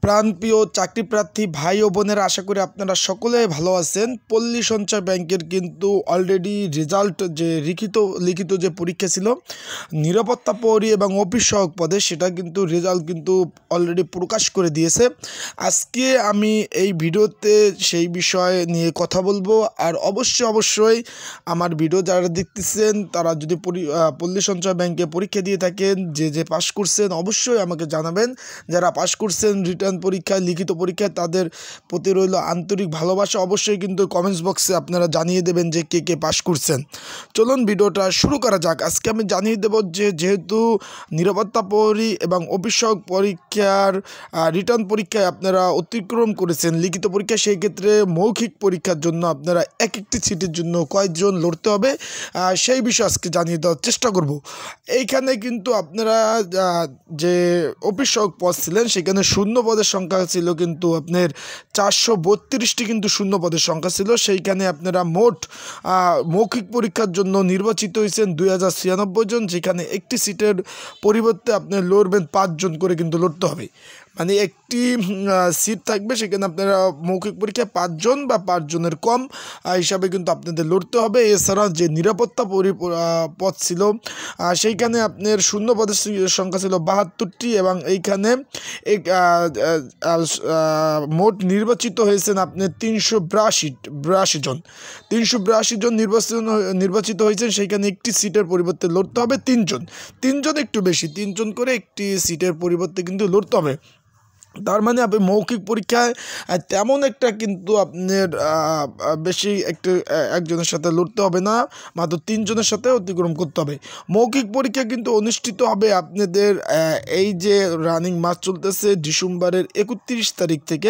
প্রাণপ্রিয় চাকরি প্রার্থী ভাই ও বোনেরা, আশা করি আপনারা সকলে ভালো আছেন। পল্লী সঞ্চয় ব্যাংকের কিন্তু অলরেডি রেজাল্ট, যে লিখিত যে পরীক্ষা ছিল নিরাপত্তা প্রহরী এবং অফিস সহায়ক পদে, সেটা কিন্তু রেজাল্ট কিন্তু অলরেডি প্রকাশ করে দিয়েছে। আজকে আমি এই ভিডিওতে সেই বিষয় নিয়ে কথা বলবো। আর অবশ্যই আমার ভিডিও যারা দেখতেছেন তারা যদি পল্লী সঞ্চয় ব্যাংকে পরীক্ষা দিয়ে থাকেন, যে পাশ করছেন অবশ্যই আমাকে জানাবেন। যারা পাশ করছেন রিটার্ন পরীক্ষায়, লিখিত পরীক্ষায়, তাদের প্রতি রইল আন্তরিক ভালোবাসা। অবশ্যই কিন্তু কমেন্টস বক্সে আপনারা জানিয়ে দেবেন যে কে পাশ করছেন। চলুন ভিডিওটা শুরু করা যাক। আজকে আমি জানিয়ে দেব যে যেহেতু নিরাপত্তা প্রহরী এবং অফিস সহায়ক পরীক্ষার রিটার্ন পরীক্ষায় আপনারা অতিক্রম করেছেন লিখিত পরীক্ষা, সেই ক্ষেত্রে মৌখিক পরীক্ষার জন্য আপনারা একটি সিটের জন্য কয়েকজন লড়তে হবে সেই বিষয়ে আজকে জানিয়ে দেওয়ার চেষ্টা করব। এইখানে কিন্তু আপনারা যে অফিস সহায়ক পদ ছিলেন সেখানে শূন্য পদের সংখ্যা ছিল কিন্তু আপনার 432টি কিন্তু শূন্য পদের সংখ্যা ছিল। সেইখানে আপনারা মোট মৌখিক পরীক্ষার জন্য নির্বাচিত হয়েছেন 2096 জন, যেখানে একটি সিটের পরিবর্তে আপনার লড়বেন 5 জন করে কিন্তু লড়তে হবে। মানে একটি সিট থাকবে, সেখানে আপনারা মৌখিক পরীক্ষায় 5 জন বা 5 জনের কম হিসাবে কিন্তু আপনাদের লড়তে হবে। এছাড়া যে নিরাপত্তা পদ ছিল সেইখানে আপনার শূন্য পদের সংখ্যা ছিল 72টি এবং এইখানে মোট নির্বাচিত হয়েছেন আপনার 382 জন। 382 জন নির্বাচিত হয়েছেন। সেইখানে একটি সিটের পরিবর্তে লড়তে হবে 3 জন একটু বেশি, 3 জন করে একটি সিটের পরিবর্তে কিন্তু লড়তে হবে। তার মানে আপনি মৌখিক পরীক্ষায় তেমন একটা কিন্তু আপনার বেশি একজনের সাথে লড়তে হবে না, মাত্র 3 জনের সাথে অতিক্রম করতে হবে। মৌখিক পরীক্ষা কিন্তু অনুষ্ঠিত হবে আপনাদের এই যে রানিং মাস চলতেছে ডিসেম্বরের 31 তারিখ থেকে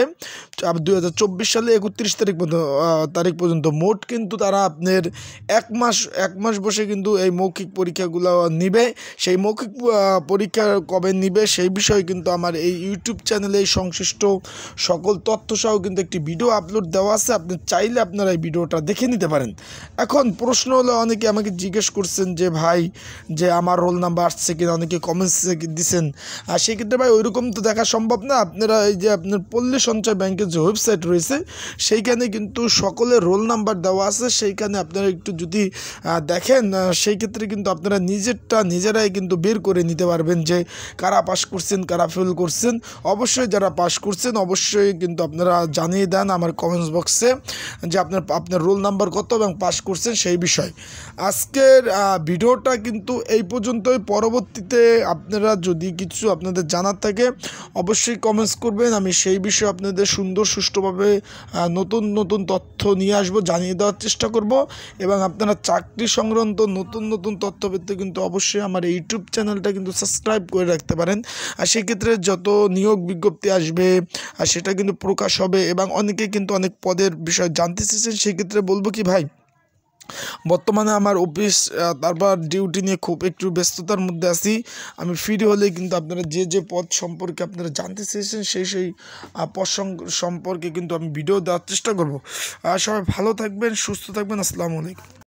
2024 সালে 31 তারিখ পর্যন্ত। মোট কিন্তু তারা আপনার এক মাস বসে কিন্তু এই মৌখিক পরীক্ষাগুলো নিবে। সেই মৌখিক পরীক্ষা কবে নিবে সেই বিষয়ে কিন্তু আমার এই ইউটিউব চ্যানেলে এই সংশ্লিষ্ট সকল তথ্য সহ কিন্তু একটি ভিডিও আপলোড দেওয়া আছে। আপনি চাইলে আপনারা এই ভিডিওটা দেখে নিতে পারেন। এখন প্রশ্ন হলো, অনেকে আমাকে জিজ্ঞেস করছেন যে ভাই, যে আমার রোল নাম্বার আসছে কিনা, অনেকে কমেন্টসে দিচ্ছেন। আর সেক্ষেত্রে ভাই ওইরকম তো দেখা সম্ভব না। আপনারা এই যে আপনার পল্লী সঞ্চয় ব্যাংকের যে ওয়েবসাইট রয়েছে সেইখানে কিন্তু সকলের রোল নাম্বার দেওয়া আছে। সেইখানে আপনারা একটু যদি দেখেন সেই ক্ষেত্রে কিন্তু আপনারা নিজেরাই কিন্তু বের করে নিতে পারবেন যে কারা পাস করছেন, কারা ফেল করছেন। অবশ্যই যারা পাস করছেন অবশ্যই কিন্তু আপনারা জানিয়ে দেন আমার কমেন্টস বক্সে যে আপনার রোল নাম্বার কত এবং পাস করছেন সেই বিষয়। আজকের ভিডিওটা কিন্তু এই পর্যন্তই। পরবর্তীতে আপনারা যদি কিছু আপনাদের জানার থাকে অবশ্যই কমেন্টস করবেন। আমি সেই বিষয়ে আপনাদের সুষ্ঠুভাবে নতুন তথ্য নিয়ে আসবো, জানিয়ে দেওয়ার চেষ্টা করব। এবং আপনারা চাকরি সংক্রান্ত নতুন তথ্য পেতে কিন্তু অবশ্যই আমার ইউটিউব চ্যানেলটা কিন্তু সাবস্ক্রাইব করে রাখতে পারেন। আর সেক্ষেত্রে যত নিয়োগ বিজ্ঞপ্তি আসবে আর সেটা কিন্তু প্রকাশ হবে। এবং অনেকে কিন্তু অনেক পদের বিষয় জানতে চেয়েছেন। সেক্ষেত্রে বলবো কি ভাই, বর্তমানে আমার অফিস তারপর ডিউটি নিয়ে খুব একটু ব্যস্ততার মধ্যে আছি। আমি ফ্রি হলে কিন্তু আপনারা যে পদ সম্পর্কে আপনারা জানতে চেয়েছেন সেই পদ সম্পর্কে কিন্তু আমি ভিডিও দেওয়ার চেষ্টা করব। সবাই ভালো থাকবেন, সুস্থ থাকবেন। আসসালামু আলাইকুম।